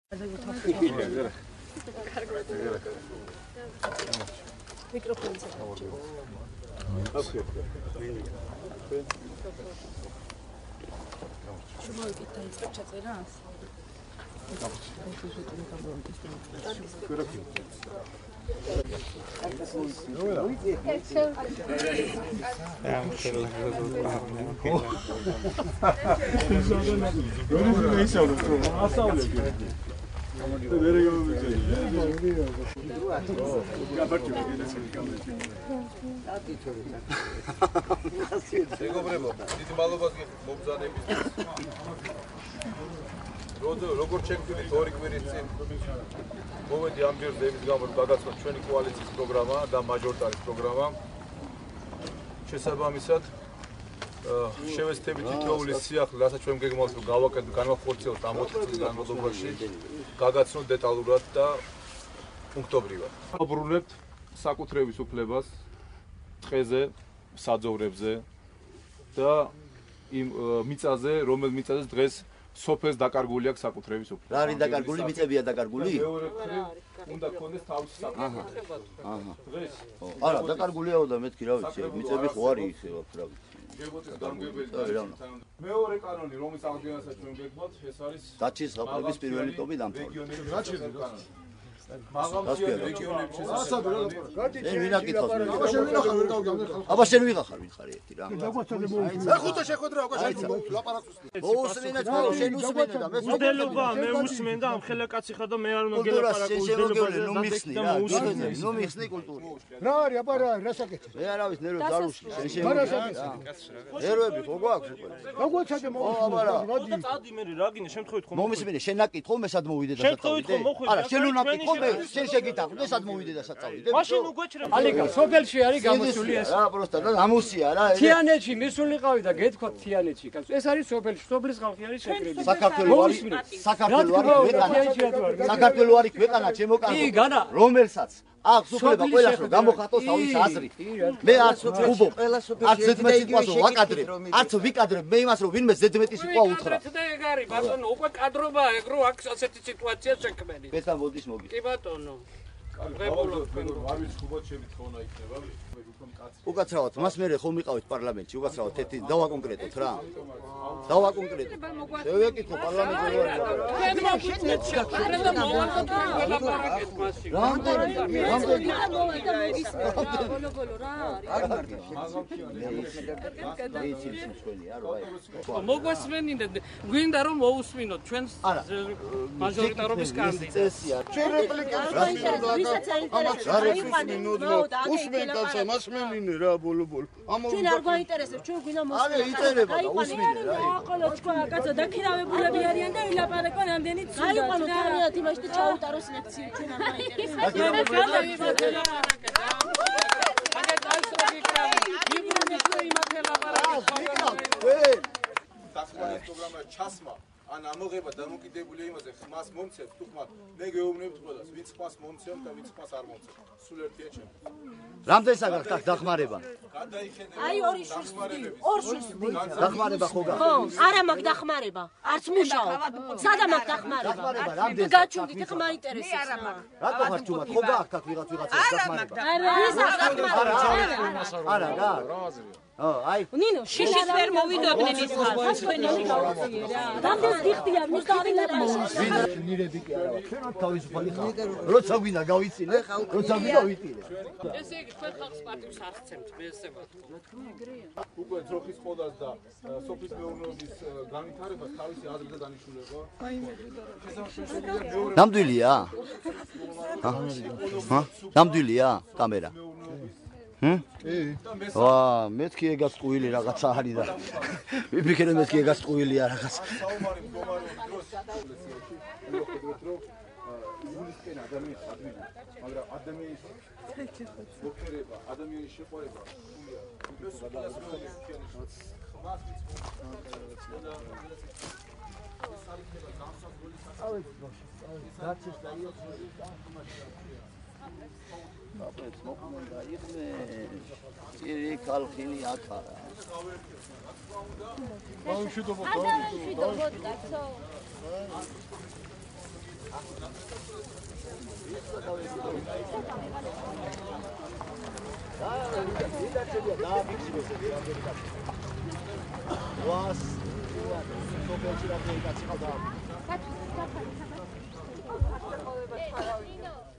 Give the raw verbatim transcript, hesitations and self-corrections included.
მიკროფონიც შემოვიკით დაიწყებ ჩაწერას? როგორც შეგგვიძლია ორი კვირის წინ მოვედი ამ ჯერ დევის გამო გადაცვლა ჩვენი კოალიციის პროგრამა და მაჟორიტარის პროგრამა. შესაბამისად შევეცდებით თითოეული სიახლე, რასაც ჩვენ გეგმავთ რომ გავაკეთოთ, განვახორციელოთ ამ ოთხ წლის განმავლობაში, გაგაცნოთ დეტალურად და პუნქტობრივად. ვაბრუნებთ საკუთრების უფლებას ტყეზე, საძოვრებზე და იმ მიწაზე, რომელ მიწაზე დღეს სოფელს დაკარგული აქვს საკუთრების უფლება. რა არის დაკარგული? მიწებია დაკარგული? მეორე მხრივ უნდა გქონდეს თავისი საკუთრება. აჰა. დღეს არა, დაკარგულიაო და მეთქი რა ვიცი, მიწები ხო არის ისე ვაფ რა ვიცი. შეგოწეს გამგებელი. მეორე კანონი, რომის აღდგენასაც ჩვენ გეგმავთ, ეს არის დაჩის ხალხების პირველი ტომი დამთავრდა. რაჩის კანონი. მაღალმთიანი რეგიონების შესაძლებელი. ე ვინა კითხავს მე. აბა შენ ვინახარ ვერ გავგამდე ხალხი. აბა შენ ვიღახარ ვიხარ ერთი რა. ე ხუთა შეხვედრა უკვე შენ ლაპარაკს უსმენ. მოусმენად ხო შენ უსმენე და მე მოდელობა მე უსმენ და ამ ხელაკაცი ხარ და მე არ უნდა გელაპარაკო უსმენად. ნუ მიხსნი რა. ნუ მიხსნი კულტურა. რა არის აბა რა რა საკეთე? მე არავის ნერვებს არ უშლი. შენ შემოგე. ნერვები ხო გვაქვს უკვე. როგორცადე მოусმენ. წადი მე რა გინდა შემთხვევით ხომ მომისმენე შენ ნაკითხო მე სად მოვიდე და სად წავიდე? არა შენ უნდა ნაკითხო მე შენ შეგიტახდე სად მოვიდე და სად წავიდე? მაშინ უგვეჭრე. ალიგა სოფელში არის გამოსული ეს. რა პროსტა და ამოსია რა. თიანეთში მისულიყავი და გეთქვათ თიანეთში. ეს არის სოფელში, სოფლის ხალხი არის შეკრები. საქართველო არის საქართველო არის ქვეყანა. საქართველო არის ქვეყანა ჩემო კარგო. რომელსაც აქვს უფლება ყველას რომ გამოხატოს თავის აზრით. მე არც ხუბო, არც ზედმეტი სიტყვასო ვაკადრებ, არც ვიკადრებ მე იმას რომ ვინმე ზედმეტი სიტყვა უთხრა. და ეგ არის ბატონო, უკვე კადრობა ეგ რო აქვს ასეთი სიტუაცია შექმენი. ბეთა მოდის მოგი. კი ბატონო. უკაცრავად მას მე ხომ მიყავით პარლამენტში, უკაცრავად ერთი დავაკონკრეტოთ რა. დავაკონკრეტოთ. შევეკითხო პარლამენტში რა არის. ჩვენ მოგიწევთ შეხედა მოვაკოთ და ველაპარაკეთ მასში. რამდენი რამდენი ბოლო ბოლო რა არის? მოგვასმენინე გვინდა რომ მოусმინოთ ჩვენს მაჟორიტარობის კანდიდატს. წესია. შენ რეპლიკას რა უსმენ კაცო მასმენინე რა ბოლო ბოლო. ჩვენ არ გვაინტერესებს, ჩვენ გვინდა მოსვლა. არა იწერება და უსმინე რა. აყოლო თქვა კაცო დაქირავებულები არიან და ვილაპარაკონ ამდენი ცუდა. აიყვანო თარიღად იმაში და ჩაუტაროს ლექცია, ჩვენ არ გვაინტერესებს. დასკვნის პროგრამა ჩასმა ან ამოღება დამოკიდებულია იმაზე ხმას მომცემს თუ ხმა მე გეუბნებთ ყველას ვინც ხმას მომცემს და ვინც ხმას არ მომცემს სულ ერთია ჩემ რამდენი საგახ დახმარება აი ორი შვილს ორ შვილს დახმარება ხო გა ხო არა მაგ დახმარება არც მუშაობ სადა მაგ დახმარება გაჩვენდით ხმა ინტერესებს რატო ხარ ჩუმად ხო გააქვთ აქ ვიღაც ვიღაცას დახმარება არა არა რა ო აი ნინო შიშის ვერ მოვიდოდნენ ის ხალხი თქვენი გაუწიერა რამდენს დიხდია მის დავილაპარაკოს ნირები კი არა ჩვენ თავისუფალი ხალხი როცა გვინდა გავიცინე როცა გვინდა ვიტირე ესე იგი თქვენ ხალხს პარტიებს აღწევთ მე ესე ვთქვა უკვე ძროხის ყოდას და სოფლის მეურნეობის განვითარებას თავისი აზრი და დანიშნულება ნამდვილია ჰა ჰა ნამდვილია კამერა ჰმ? ვა, მეთქი ეგაც ყუილი რაღაცა არის და ვიფიქრე მეთქი ეგაც ყუილია რაღაც. საომარი მდგომარეობის დროს მიუხედავად რომ გულისკენ ადამიანის ადვილი, მაგრამ ადამიანის მოქერება, ადამიანის შეყვარება სულია. ეს ყველას მეუბნებს ქიანის ხმას და ეს არის ხება გამსახურული საკითხი. დაჩის და აპეც მოხმონდა იხმე ჭირი ხალხინი აკარა ბავშვი და ბავშვი და კაცო Wow.